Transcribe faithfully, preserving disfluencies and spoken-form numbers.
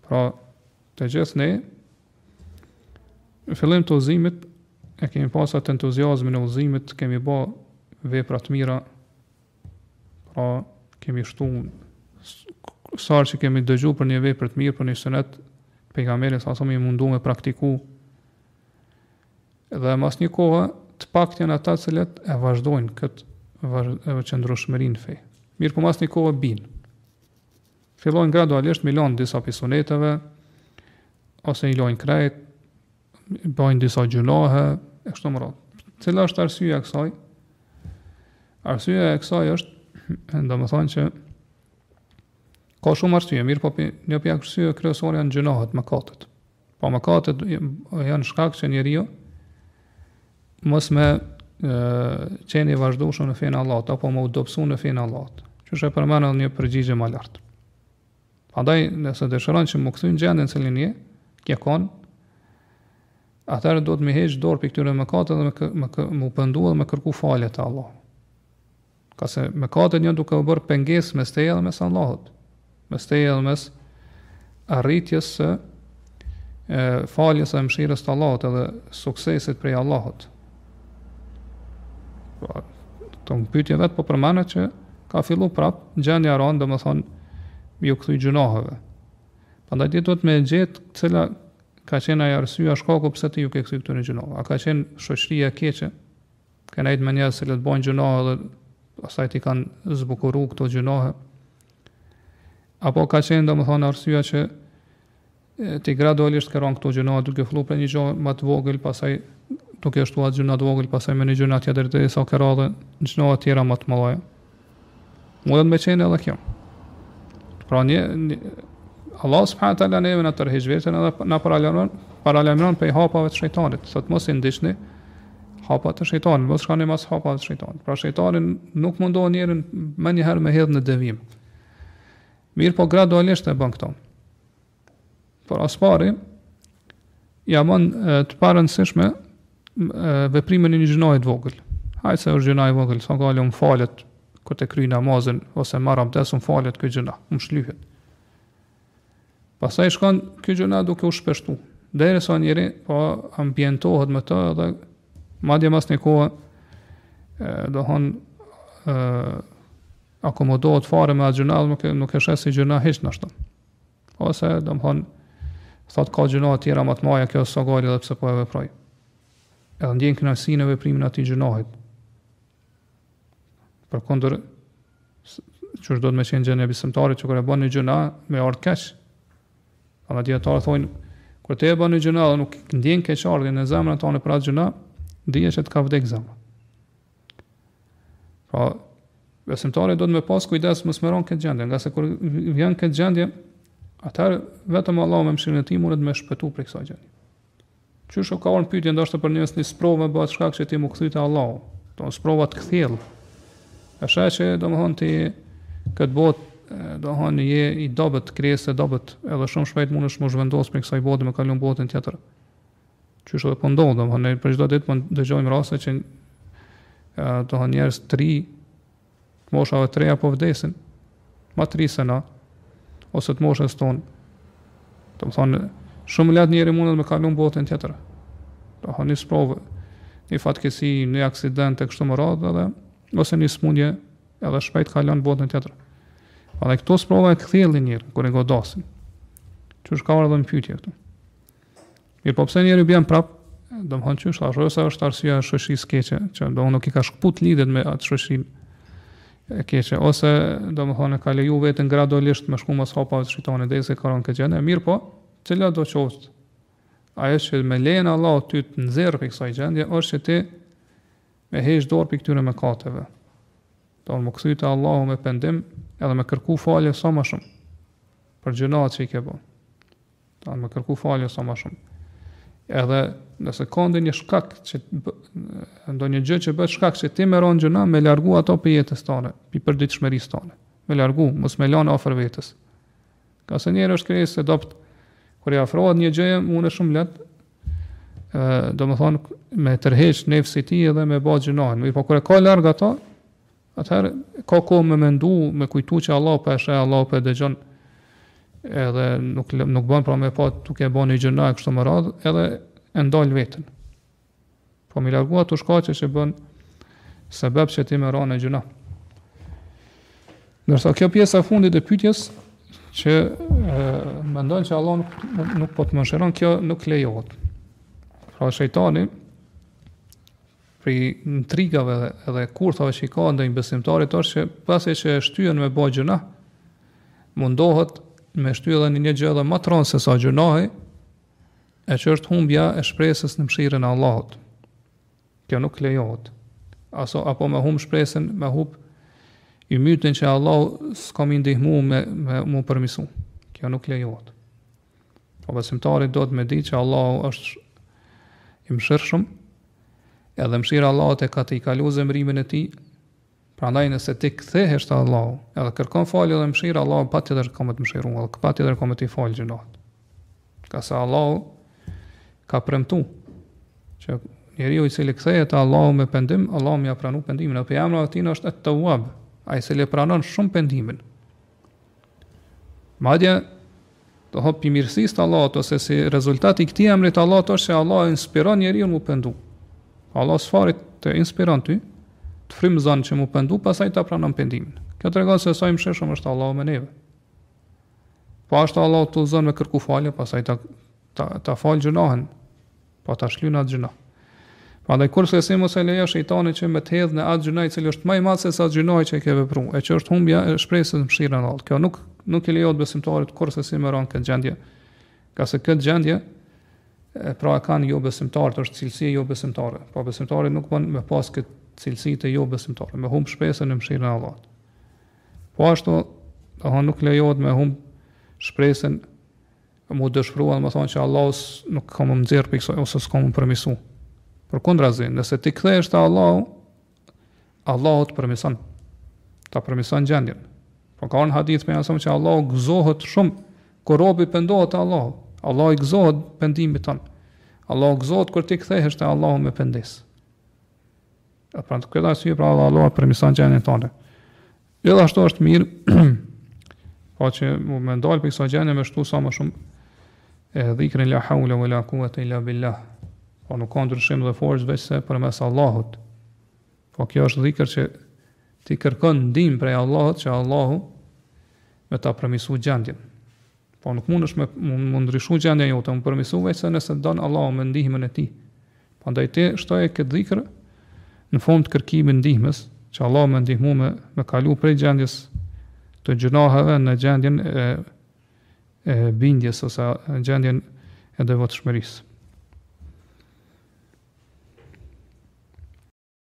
Pra, të gjithë ne, në fillim të udhëzimit, e kemi pas atë entuziazmin e udhëzimit, kemi bë vepra të mira, pra kemi shtu sarë që kemi dëgju për një vepër të mirë, për një sunet pejgamberit sa sa më i mundu me praktiku. Dhe mas një kohë të pak janë ata të cilët e vazhdojnë këtë qëndrueshmërinë në fe. Mirë, po mas një kohë binë. Fillojnë gradualisht me lënë disa pisoneteve, ose i lojnë krejt, bëjnë disa gjunahe, e kështu me radhë. Cila është arsyeja e kësaj? Arsyeja e kësaj është, domethënë që ka shumë arsye, mirë, po një pjesë arsye kryesore janë gjunahet, mëkatet. Po mëkatet janë shkak që njeriu mos me qenë i vazhdueshëm në fenë e Allahut apo më u dobësu në fenë e Allahut. Që është përmendur një përgjigje më lart. Prandaj, nëse dëshiron që më kthy në gjendjen se linje, ke kon, atëherë do të më heq dorë për këtyre mëkateve dhe më më më penduar dhe më kërku falje te Allah. Ka se mëkatet janë duke u bërë pengesë mes teje dhe mes Allahut. Mes teje dhe mes arritjes së faljes së mëshirës të Allahut edhe suksesit prej Allahut. Të më pyetje vetë po përmanet që ka fillu prap gjendja rënd, dhe më thonë ju kthy gjunaheve. Prandaj ti duhet me gjetë cila ka qenë ajo arsyeja shkaku pse ti ju ke kthy këtyre gjunaheve. A ka qenë shoqëria e keqe? Ka nejt me njerëz që bojnë gjunahe dhe pastaj ti kanë zbukuru këto gjunahe? Apo ka qenë domethënë arsyeja që ti gradualisht ke rënë këto gjunahe duke filluar për një gjë më të vogël, pastaj duke shtuar gjuna të vogël, pastaj me një gjuna tjetër derisa ka radhë gjuna të tjera më të mëdha. Mund të më qenë edhe kjo. Pra një, një Allah subhanahu wa taala neve na tërheq vetën edhe na paralajmëron, paralajmëron pe hapave të shejtanit. Sot mos i ndiqni hapat të shejtanit, mos shkoni mas hapave të shejtanit. Pra shejtani nuk mundon njerin më një herë me hedh në devijim. Mirë, po gradualisht e bën këto. Por as pari ja bën të parëndësishme veprimin e një gjunaje të vogël. Hajde se është gjunaje e vogël, sa ka lëm falet kur të kryj namazin ose marr abdestin falet ky gjuna, um shlyhet. Pastaj shkon ky gjuna duke u shpeshtu. Derisa njëri po ambientohet me të dhe madje mas një kohë do hon akomodohet fare me atë gjuna, nuk e nuk e shes si gjuna hiç nashta. Ose do të thon thot ka gjuna të tjera më të mëdha, kjo s'ka gali edhe pse po e veproj. Edhe ndjen kënaqësinë në veprimin e atij gjunahit. Përkundër çu do të më qenë gjënia besimtarit që kur e bën një gjuna me ardh keq. Ama dietar thonë kur të e bën një gjuna dhe nuk ndjen keqardhjen në zemrën tonë për atë gjuna, dije se të ka vdek zemra. Pra, besimtari do të më pas kujdes mos më ron këtë gjendje, nga se kur vjen këtë gjendje, atëherë vetëm Allahu me mëshirën e tij mund të më shpëtu prej kësaj gjendje. Qysh ka qenë pyetje ndoshta për njerëz në sprovë bëhet shkak që ti më kthy te Allahu. Do sprova të kthjell. Është që domethënë ti këtë botë domethënë je i dobët krijesë, dobët edhe shumë shpejt mundesh më zhvendos për kësaj bote me kalon botën tjetër. Qysh edhe po ndodh, domethënë për çdo ditë po dëgjojmë raste që domethënë njerëz të ri moshave të reja po vdesin. Ma të ri se na ose të moshës tonë. Domethënë shumë lehtë njëri mundet me kalon botën tjetër. Domethënë një sprovë, një fatkeqësi, një aksident e kështu me radhë edhe ose një smundje edhe shpejt kalon botën tjetër. Pa dhe këto sprova e kthjellin njëri kur e godasin. Qysh ka ardhur në pyetje këtu. Mirë, po pse njëri bën prap, domethënë qysh thash, ose është arsyeja e shoqërisë keqe, që domethënë nuk i ka shkput lidhet me atë shoqërinë e keqe, ose domethënë ka leju veten gradualisht me shku mos hapave të shejtanit derisa ka rënë këtë gjendje. Mirë, po cila do qoftë ajo që me lejen e Allahut ty të nxjerr për kësaj gjendje është që ti me heq dorë për këtyre mëkateve. Do të më kthy te Allahu me pendim edhe me kërku falje sa më shumë për gjunat që i ke bën. Do të më kërku falje sa më shumë. Edhe nëse ka ndonjë shkak që ndonjë gjë që bëhet shkak që ti merron gjuna, me largu ato për jetës tënde, për përditshmërisë tënde. Me largu, mos me lënë afër vetes. Ka se njëri është krijesë e dopt. Kur i afrohet një gjë, mund është shumë lehtë, ë, domethënë me tërheq nefsi i tij edhe me bë gjunahin. Mirë, po kur e ka larg ato, atëherë ka kohë me mendu, me kujtu që Allah po e sheh, Allah po e dëgjon edhe nuk nuk bën pra me pa duke bën një gjëna kështu më radh, edhe e ndal veten. Po mi largua ato shkaqe që bën sebeb që ti më ra në gjëna. Ndërsa kjo pjesa e fundit e pyetjes që mendon që Allah nuk, nuk po të mëshiron, kjo nuk lejohet. Pra shejtani prej intrigave edhe kurthave që i ka ndaj besimtarit është që pasi që e shtyen me bë gjëna, mundohet me shty edhe një gjë edhe më të rëndë se sa gjunahi, e që është humbja e shpresës në mëshirën e Allahut. Kjo nuk lejohet. Aso apo me humb shpresën, me humb i mytin që Allah s'ka më ndihmu me me mu përmisu. Kjo nuk lejohet. Po besimtari do të me di që Allah është i mëshirshëm, edhe mëshira e Allahut e ka të i kalu zemrimin e tij. Prandaj nëse ti kthehesh te Allahu, edhe kërkon falje dhe mëshirë, Allahu patjetër ka më të mëshiruar, edhe patjetër ka më të falë gjunat. Ka sa Allahu ka premtu që njeriu i cili kthehet te Allahu me pendim, Allahu më ia pranon pendimin, apo emri i tij është At-Tawwab, ai i cili pranon shumë pendimin. Madje do hap i mirësisë të Allahut ose si rezultati i këtij emri të Allahut është se Allah inspiron njeriu mu pendu. Allah sfarit të inspiron ty, të frymëzon që mu pendu, pastaj ta pranon pendimin. Kjo tregon se sa i mëshirshëm është Allahu me neve. Po ashtu Allahu të udhëzon me kërku falje, pastaj ta ta, ta fal gjunahen, po ta shlyn atë gjuna. Prandaj kurse si mos e lejo shejtanit që me të hedh në atë gjuna i cili është më i madh se sa gjunaji që e ke vepruar, e që është humbja e shpresës në mëshirën e Allahut. Kjo nuk nuk i lejohet besimtarit kurse si më ron këtë gjendje. Ka se këtë gjendje e pra e kanë jo besimtarët, është cilësi jo besimtare. Po besimtari nuk bën me pas këtë cilësitë e jo besimtare, me humb shpresën në mëshirën e Allahut. Po ashtu, do nuk lejohet me humb shpresën, mu dëshpëruar, më thonë që Allah nuk ka më nxjerr për kësaj ose s'ka më përmisu. Përkundrazi, nëse ti kthehesh te Allahu, Allahu të përmison. Ta përmison gjendjen. Po ka një hadith me jasëm që Allahu gëzohet shumë kur robi pendohet te Allahu. Allahu i gëzohet pendimit ton. Allahu gëzohet kur ti kthehesh te Allahu me pendes. E pra të këtë arsye pra Allahu përmison gjendjen tonë. Gjithashtu është mirë po që mu me ndalë për kësa gjendje me shtu sa më shumë e dhikrin la hawla wa la quwwata illa billah. Po nuk ka ndryshim dhe forcë veç se përmes Allahut. Po kjo është dhikr që ti kërkon ndihmë prej Allahut që Allahu me ta përmisu gjendjen. Po nuk mundesh me mu ndryshu gjendjen jote, më përmisu veç se nëse don Allahu me ndihmën e tij. Prandaj ti shtoje këtë dhikr në fund kërkimin ndihmës, që Allahu më ndihmu me me kalu prej gjendjes të gjunaheve në gjendjen e, e bindjes ose në gjendjen e devotshmërisë.